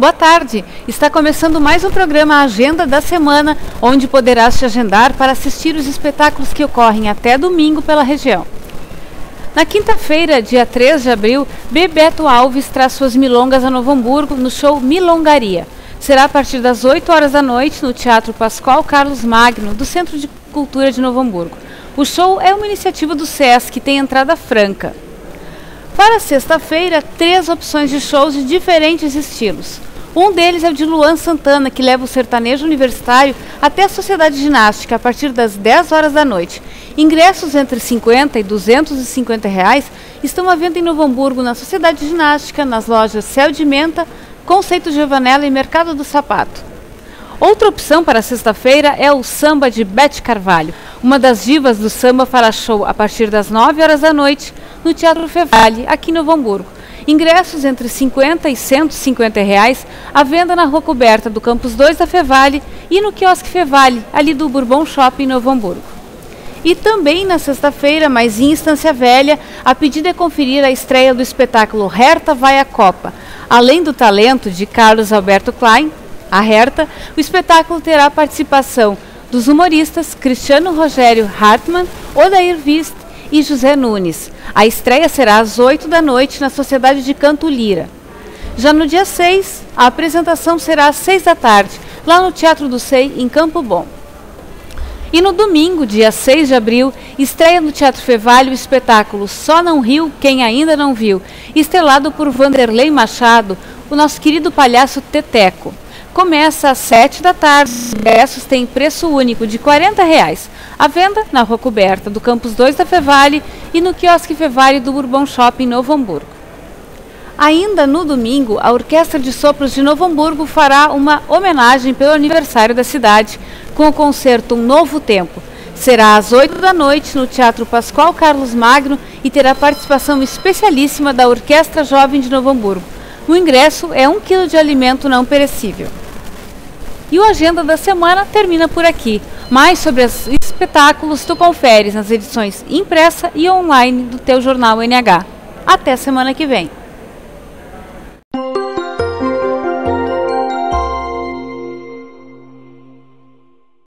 Boa tarde! Está começando mais um programa Agenda da Semana, onde poderás te agendar para assistir os espetáculos que ocorrem até domingo pela região. Na quinta-feira, dia 3 de abril, Bebeto Alves traz suas milongas a Novo Hamburgo no show Milongaria. Será a partir das 8 horas da noite no Teatro Pascoal Carlos Magno, do Centro de Cultura de Novo Hamburgo. O show é uma iniciativa do SESC e tem entrada franca. Para sexta-feira, 3 opções de shows de diferentes estilos. Um deles é o de Luan Santana, que leva o sertanejo universitário até a Sociedade Ginástica a partir das 10 horas da noite. Ingressos entre R$ 50 e R$ 250 estão à venda em Novo Hamburgo, na Sociedade Ginástica, nas lojas Céu de Menta, Conceito Giovanella e Mercado do Sapato. Outra opção para sexta-feira é o samba de Bete Carvalho. Uma das divas do samba fará show a partir das 9 horas da noite no Teatro Fevale, aqui em Novo Hamburgo. Ingressos entre R$ 50 e R$ 150 à venda na Rua Coberta do Campus 2 da Fevale e no Quiosque Fevale, ali do Bourbon Shopping em Novo Hamburgo. E também na sexta-feira, mas em Estância Velha, a pedida é conferir a estreia do espetáculo Herta Vai à Copa. Além do talento de Carlos Alberto Klein, a Herta, o espetáculo terá a participação dos humoristas Cristiano Rogério Hartmann, Odair Wist e José Nunes. A estreia será às 8 da noite na Sociedade de Canto Lira. Já no dia 6, a apresentação será às 6 da tarde, lá no Teatro do SEI, em Campo Bom. E no domingo, dia 6 de abril, estreia no Teatro Fevale o espetáculo Só Não Riu Quem Ainda Não Viu, estrelado por Vanderlei Machado, o nosso querido palhaço Teteco. Começa às 7 da tarde, os ingressos têm preço único de R$ 40. À venda na Rua Coberta do Campus 2 da Fevale e no Quiosque Fevale do Bourbon Shopping Novo Hamburgo. Ainda no domingo, a Orquestra de Sopros de Novo Hamburgo fará uma homenagem pelo aniversário da cidade com o concerto Um Novo Tempo. Será às 8 da noite no Teatro Pascoal Carlos Magno e terá participação especialíssima da Orquestra Jovem de Novo Hamburgo. O ingresso é 1 kg de alimento não perecível. E o Agenda da Semana termina por aqui. Mais sobre os espetáculos tu conferes nas edições impressa e online do teu jornal NH. Até semana que vem.